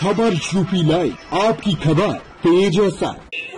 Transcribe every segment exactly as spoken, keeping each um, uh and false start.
खबर UP live, आपकी खबर तेज असर।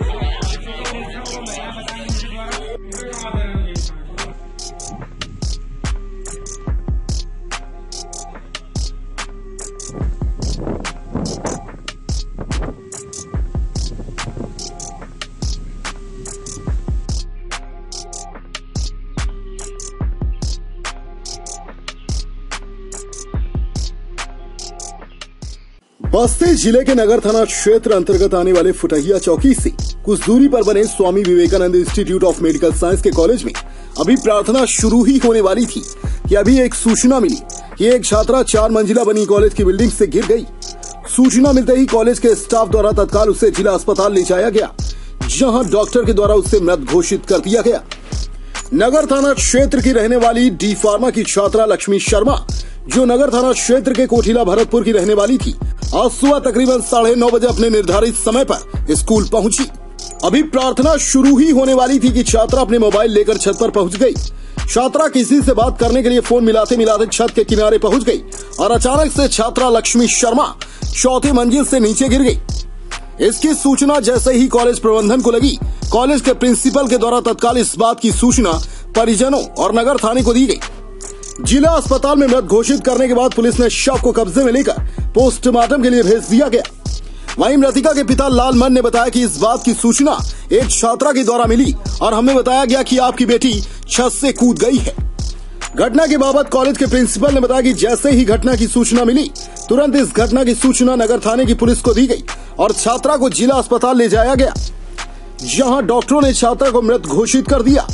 बस्ती जिले के नगर थाना क्षेत्र अंतर्गत आने वाले फुटहिया चौकी से कुछ दूरी पर बने Swami Vivekananda institute of medical science के कॉलेज में अभी प्रार्थना शुरू ही होने वाली थी कि अभी एक सूचना मिली कि एक छात्रा चार मंजिला बनी कॉलेज की बिल्डिंग से गिर गई। सूचना मिलते ही कॉलेज के स्टाफ द्वारा तत्काल उसे जिला अस्पताल ले जाया गया, जहां डॉक्टर के द्वारा उसे मृत घोषित कर दिया गया। नगर थाना क्षेत्र की रहने वाली डी फार्मा की छात्रा लक्ष्मी शर्मा, जो नगर थाना क्षेत्र के कोठिला भरतपुर की रहने वाली थी, आज सुबह तकरीबन साढ़े नौ बजे अपने निर्धारित समय पर स्कूल पहुंची। अभी प्रार्थना शुरू ही होने वाली थी कि छात्रा अपने मोबाइल लेकर छत पर पहुंच गई। छात्रा किसी से बात करने के लिए फोन मिलाते मिलाते छत के किनारे पहुंच गई और अचानक से छात्रा लक्ष्मी शर्मा चौथी मंजिल से नीचे गिर गई। इसकी सूचना जैसे ही कॉलेज प्रबंधन को लगी, कॉलेज के प्रिंसिपल के द्वारा तत्काल इस बात की सूचना परिजनों और नगर थाने को दी गई। जिला अस्पताल में मृत घोषित करने के बाद पुलिस ने शव को कब्जे में लेकर पोस्टमार्टम के लिए भेज दिया गया। वहीं मृतिका के पिता लालमन ने बताया कि इस बात की सूचना एक छात्रा के द्वारा मिली और हमें बताया गया कि आपकी बेटी छत से कूद गई है। घटना के बाबत कॉलेज के प्रिंसिपल ने बताया कि जैसे ही घटना की सूचना मिली, तुरंत इस घटना की सूचना नगर थाने की पुलिस को दी गई और छात्रा को जिला अस्पताल ले जाया गया, जहां डॉक्टरों ने छात्रा को मृत घोषित कर दिया।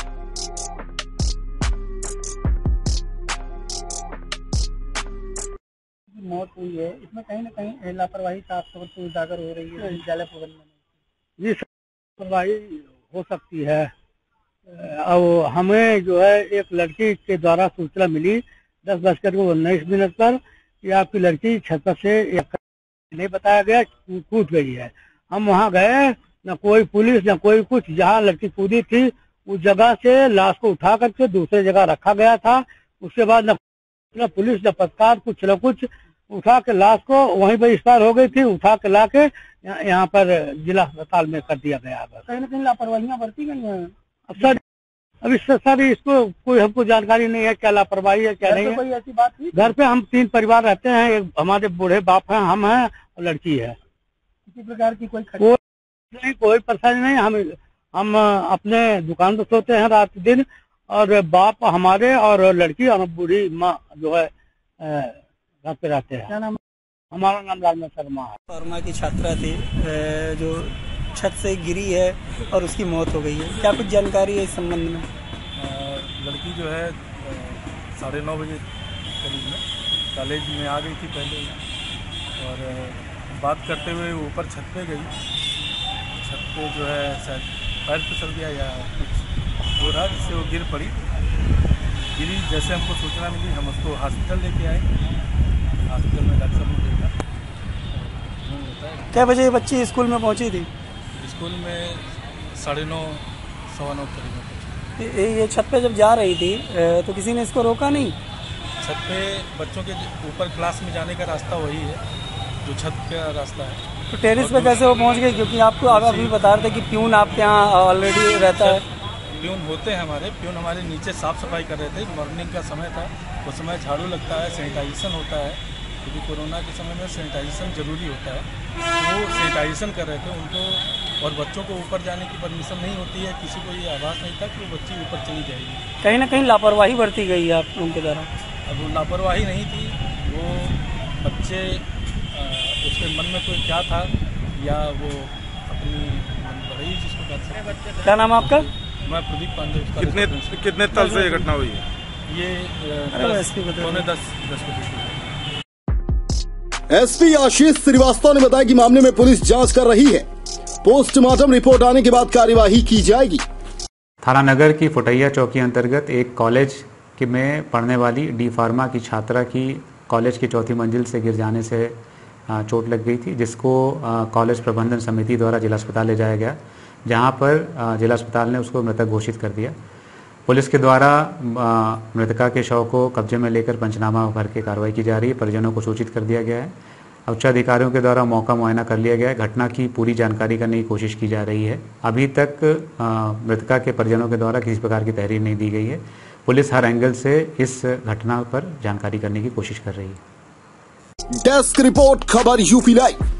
मौत हुई है, इसमें कहीं न कहीं लापरवाही साफ तौर पर उजागर हो रही है विद्यालय प्रबंधन में। जी, लापरवाही हो सकती है। अब हमें जो है एक लड़की के द्वारा सूचना मिली दस बजकर उन्नीस मिनट पर कि आपकी लड़की छत से नहीं बताया गया कूद गई है। हम वहाँ गए, न कोई पुलिस न कोई कुछ। जहाँ लड़की कूदी थी उस जगह से लाश को उठा करके दूसरे जगह रखा गया था। उसके बाद न पुलिस न पत्रकार कुछ न कुछ उठा के लाश को वहीं पर एक्सपायर हो गई थी, उठा के ला के यहाँ पर जिला अस्पताल में कर दिया गया। कहीं ना कहीं लापरवाहियां बरती गई हैं। अब सर अभी सर इसको कोई हमको जानकारी नहीं है क्या लापरवाही है क्या नहीं है। कोई ऐसी बात नहीं। घर पे हम तीन परिवार रहते हैं, एक हमारे बूढ़े बाप हैं, हम हैं और लड़की है। किसी प्रकार की कोई कोई नहीं, कोई परेशानी नहीं। हम हम अपने दुकान पर सोते हैं रात दिन, और बाप हमारे और लड़की और बूढ़ी माँ जो है घर पे रहते हैं। क्या नाम? हमारा नाम लालमन शर्मा है। फार्मा की छात्रा थी जो छत से गिरी है और उसकी मौत हो गई है। क्या कुछ जानकारी है इस संबंध में? लड़की जो है साढ़े नौ बजे करीब में कॉलेज में आ गई थी पहले, और बात करते हुए ऊपर छत पे गई। छत पे जो है शायद पैर फिसल गया या कुछ हो रहा, जिससे वो गिर पड़ी। गिरी जैसे हमको सूचना मिली, हम उसको हॉस्पिटल लेके आए। हॉस्पिटल में डॉक्टर ने देखा। क्या बजे बच्ची स्कूल में पहुंची थी? स्कूल में साढ़े नौ सवा नौ करीब में पहुंची। ये छत पे जब जा रही थी तो किसी ने इसको रोका नहीं? छत पे बच्चों के ऊपर क्लास में जाने का रास्ता वही है जो छत का रास्ता है। तो टेरिस पे कैसे वो पहुंच गई? क्योंकि आपको आप अभी बता रहे थे कि प्यून आपके यहाँ ऑलरेडी रहता है। प्यून होते हैं हमारे, प्यून हमारे नीचे साफ सफाई कर रहे थे। मॉर्निंग का समय था, उस समय झाड़ू लगता है, सैनिटाइजेशन होता है, क्योंकि कोरोना के समय में सैनिटाइजेशन जरूरी होता है। वो सैनिटाइजेशन कर रहे थे उनको, और बच्चों को ऊपर जाने की परमिशन नहीं होती है। किसी को ये आभास नहीं था कि वो बच्ची ऊपर चली जाएगी। कहीं ना कहीं लापरवाही बरती गई है आप लोगों के द्वारा। अब वो लापरवाही नहीं थी, वो बच्चे उसके मन में कोई क्या था, या वो अपनी रही जिसको कहते हैं। क्या नाम आपका? मैं प्रदीप पांडे। कितने कितने तल से ये घटना हुई है? ये पौने दस दस बजे। एसपी आशीष श्रीवास्तव ने बताया कि मामले में पुलिस जांच कर रही है। पोस्टमार्टम रिपोर्ट आने के बाद कार्यवाही की जाएगी। थाना नगर की फुटहिया चौकी अंतर्गत एक कॉलेज के में पढ़ने वाली डी फार्मा की छात्रा की कॉलेज की चौथी मंजिल से गिर जाने से चोट लग गई थी, जिसको कॉलेज प्रबंधन समिति द्वारा जिला अस्पताल ले जाया गया, जहां पर जिला अस्पताल ने उसको मृतक घोषित कर दिया। पुलिस के द्वारा मृतका के शव को कब्जे में लेकर पंचनामा भर के कार्रवाई की जा रही है। परिजनों को सूचित कर दिया गया है। उच्चाधिकारियों के द्वारा मौका मुआयना कर लिया गया है। घटना की पूरी जानकारी करने की कोशिश की जा रही है। अभी तक मृतका के परिजनों के द्वारा किसी प्रकार की तहरीर नहीं दी गई है। पुलिस हर एंगल से इस घटना पर जानकारी करने की कोशिश कर रही है। डेस्क रिपोर्ट, खबर यूपी लाइव।